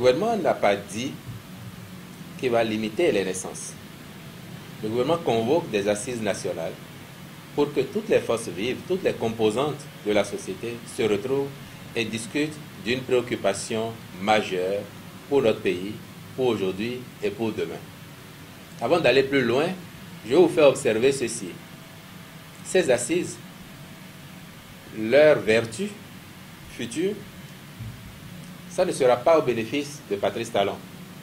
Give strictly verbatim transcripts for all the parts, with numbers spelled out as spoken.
gouvernement n'a pas dit qu'il va limiter les naissances. Le gouvernement convoque des assises nationales pour que toutes les forces vives, toutes les composantes de la société se retrouvent et discutent d'une préoccupation majeure pour notre pays, pour aujourd'hui et pour demain. Avant d'aller plus loin, je vais vous faire observer ceci. Ces assises, leur vertu future, ça ne sera pas au bénéfice de Patrice Talon.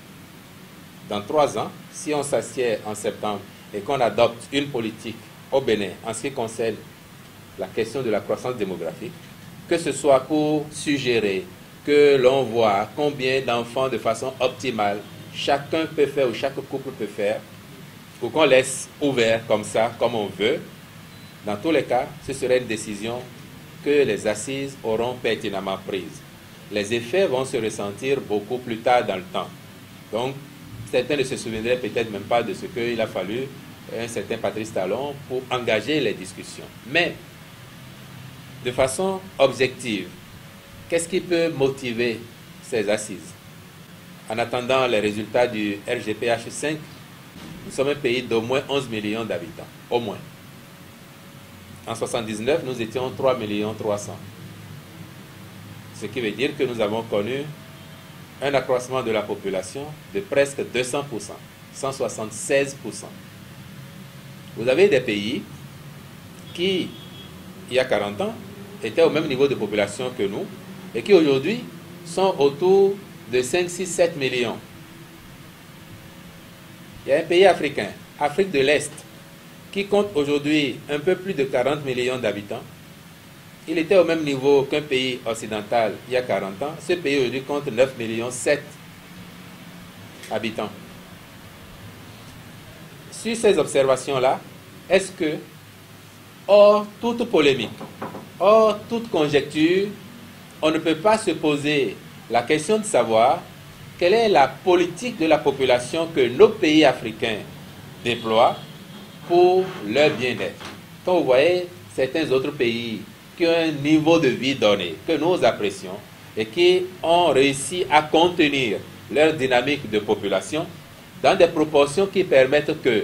Dans trois ans, si on s'assied en septembre et qu'on adopte une politique au Bénin en ce qui concerne la question de la croissance démographique, que ce soit pour suggérer que l'on voit combien d'enfants de façon optimale chacun peut faire ou chaque couple peut faire, ou qu'on laisse ouvert comme ça, comme on veut, dans tous les cas, ce serait une décision que les assises auront pertinemment prise. Les effets vont se ressentir beaucoup plus tard dans le temps. Donc, certains ne se souviendraient peut-être même pas de ce qu'il a fallu un certain Patrice Talon pour engager les discussions. Mais, de façon objective, qu'est-ce qui peut motiver ces assises? En attendant les résultats du R G P H cinq, nous sommes un pays d'au moins onze millions d'habitants, au moins. En soixante-dix-neuf, nous étions trois millions trois cents. Ce qui veut dire que nous avons connu un accroissement de la population de presque deux cents pour cent, cent soixante-seize pour cent. Vous avez des pays qui, il y a quarante ans, étaient au même niveau de population que nous et qui aujourd'hui sont autour de cinq, six, sept millions. Il y a un pays africain, Afrique de l'Est, qui compte aujourd'hui un peu plus de quarante millions d'habitants. Il était au même niveau qu'un pays occidental il y a quarante ans. Ce pays aujourd'hui compte neuf millions sept habitants. Sur ces observations-là, est-ce que, hors toute polémique, hors toute conjecture, on ne peut pas se poser la question de savoir quelle est la politique de la population que nos pays africains déploient pour leur bien-être? Quand vous voyez certains autres pays qui ont un niveau de vie donné, que nous apprécions, et qui ont réussi à contenir leur dynamique de population dans des proportions qui permettent que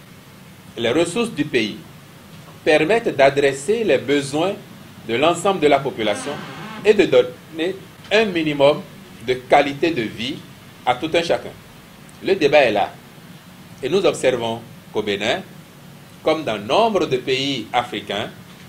les ressources du pays permettent d'adresser les besoins de l'ensemble de la population et de donner un minimum de qualité de vie à tout un chacun. Le débat est là. Et nous observons qu'au Bénin, comme dans nombre de pays africains,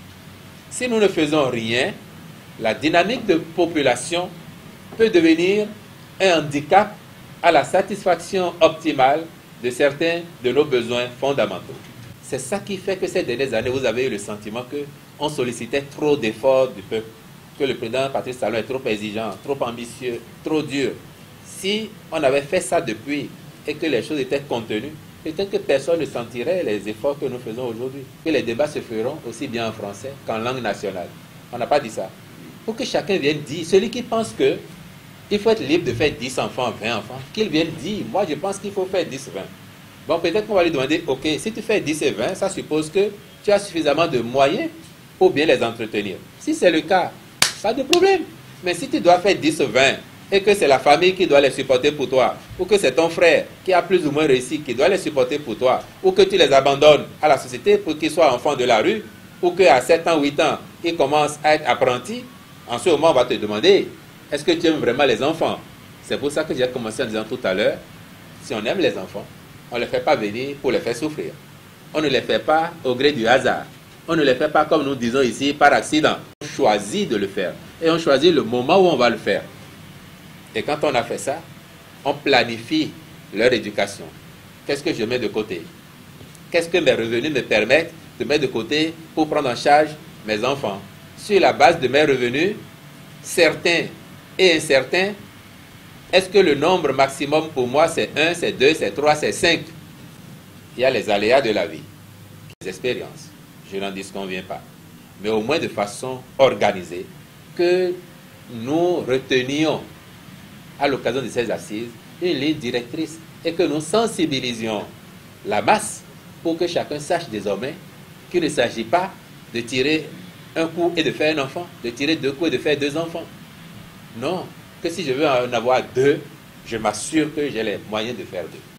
si nous ne faisons rien, la dynamique de population peut devenir un handicap à la satisfaction optimale de certains de nos besoins fondamentaux. C'est ça qui fait que ces dernières années, vous avez eu le sentiment qu'on sollicitait trop d'efforts du peuple, que le président Patrice Talon est trop exigeant, trop ambitieux, trop dur. Si on avait fait ça depuis et que les choses étaient contenues, peut-être que personne ne sentirait les efforts que nous faisons aujourd'hui. Que les débats se feront aussi bien en français qu'en langue nationale. On n'a pas dit ça. Pour que chacun vienne dire, celui qui pense que il faut être libre de faire dix enfants, vingt enfants, qu'il vienne dire, moi je pense qu'il faut faire dix, vingt. Bon, peut-être qu'on va lui demander, ok, si tu fais dix et vingt, ça suppose que tu as suffisamment de moyens pour bien les entretenir. Si c'est le cas, pas de problème. Mais si tu dois faire dix, vingt, et que c'est la famille qui doit les supporter pour toi, ou que c'est ton frère qui a plus ou moins réussi, qui doit les supporter pour toi, ou que tu les abandonnes à la société pour qu'ils soient enfants de la rue, ou qu'à sept ans, huit ans, ils commencent à être apprentis, en ce moment, on va te demander, est-ce que tu aimes vraiment les enfants? C'est pour ça que j'ai commencé en disant tout à l'heure, si on aime les enfants, on ne les fait pas venir pour les faire souffrir. On ne les fait pas au gré du hasard. On ne les fait pas comme nous disons ici, par accident. On choisit de le faire. Et on choisit le moment où on va le faire. Et quand on a fait ça, on planifie leur éducation. Qu'est-ce que je mets de côté? Qu'est-ce que mes revenus me permettent de mettre de côté pour prendre en charge mes enfants? Sur la base de mes revenus, certains et incertains, est-ce que le nombre maximum pour moi c'est un, c'est deux, c'est trois, c'est cinq? Il y a les aléas de la vie, les expériences. Je n'en disconviens pas. Mais au moins de façon organisée, que nous retenions à l'occasion de ces assises une ligne directrice et que nous sensibilisions la masse pour que chacun sache désormais qu'il ne s'agit pas de tirer un coup et de faire un enfant, de tirer deux coups et de faire deux enfants. Non, que si je veux en avoir deux, je m'assure que j'ai les moyens de faire d'eux.